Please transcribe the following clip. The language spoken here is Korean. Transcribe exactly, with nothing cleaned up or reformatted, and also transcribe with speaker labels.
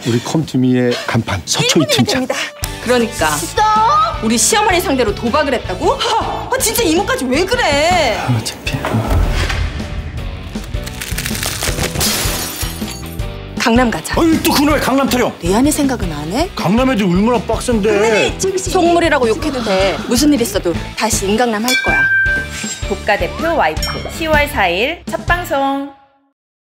Speaker 1: 우리 컴투미의 간판 서초희 팀장.
Speaker 2: 됩니다. 그러니까
Speaker 3: 진짜?
Speaker 2: 우리 시어머니 상대로 도박을 했다고? 아, 진짜 이모까지 왜 그래?
Speaker 1: 아, 창피해.
Speaker 2: 강남 가자.
Speaker 1: 아유, 또 그놈의 강남 타령.
Speaker 2: 내 안의 생각은 안 해?
Speaker 1: 강남 애들 얼마나 빡센데.
Speaker 2: 속물이라고 욕해도 돼. 무슨 일 있어도 다시 인강남 할 거야.
Speaker 3: 독가 대표 와이프 시월 사일 첫 방송.